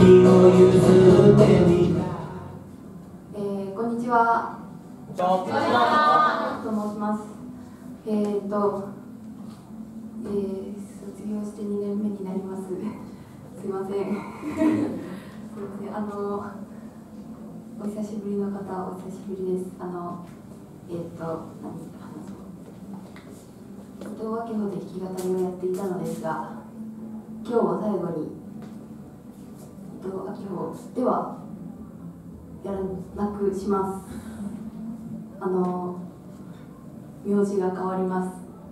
こんにちは。と申します。卒業して2年目になります。すいません。すいません。お久しぶりの方、お久しぶりです。音を分けほで弾き語りをやっていたのですが、今日は最後に伊藤明穂ではやらなくします。名字が変わります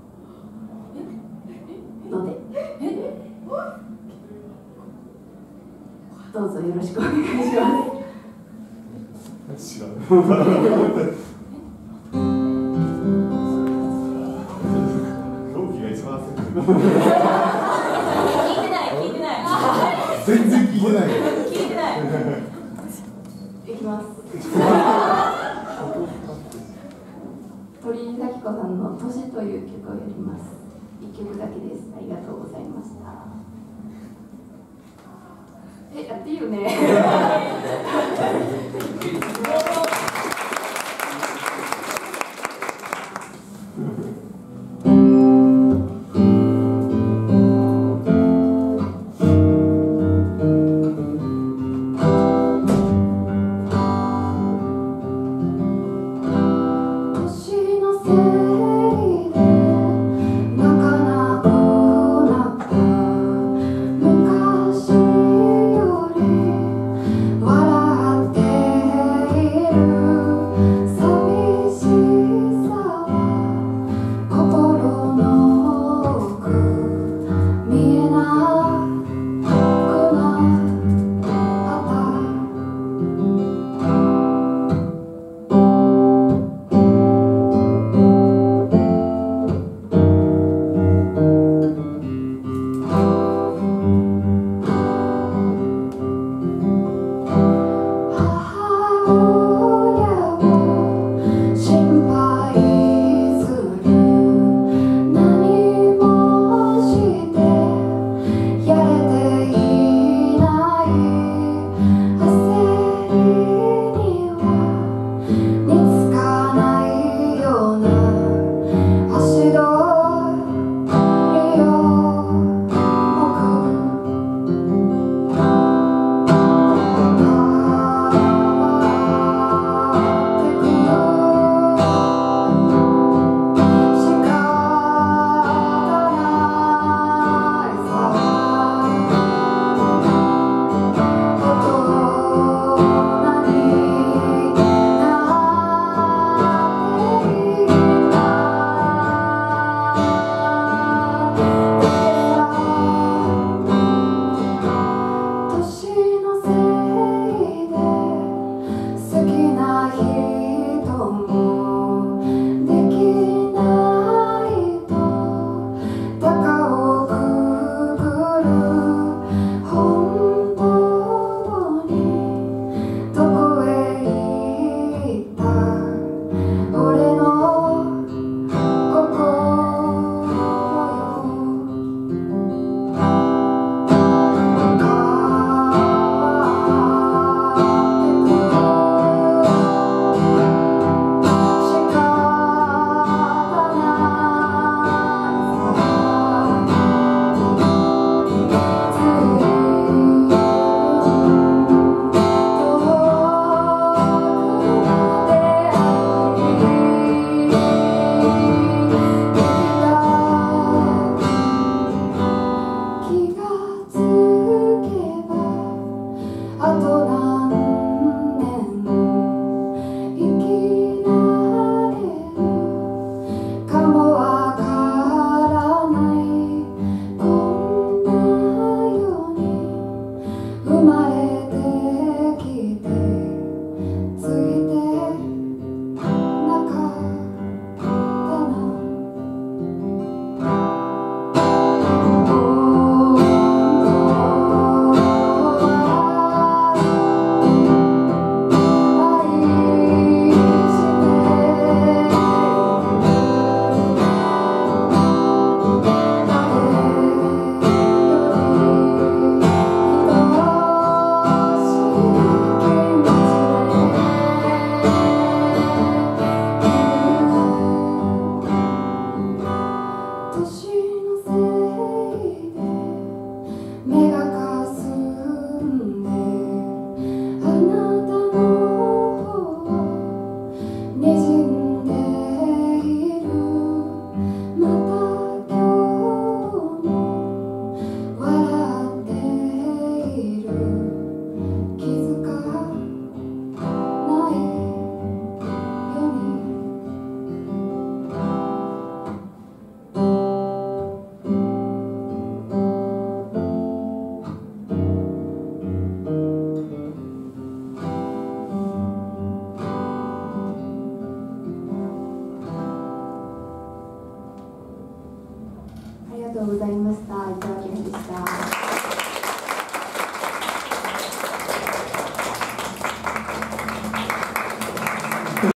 ので、どうぞよろしくお願いします。違う。同期が一番焦ってる。聞いてない。全然聞いてない。いきます。鳥居咲子さんの「年」という曲をやります。1曲だけです。ありがとうございました。やっていいよね。 うま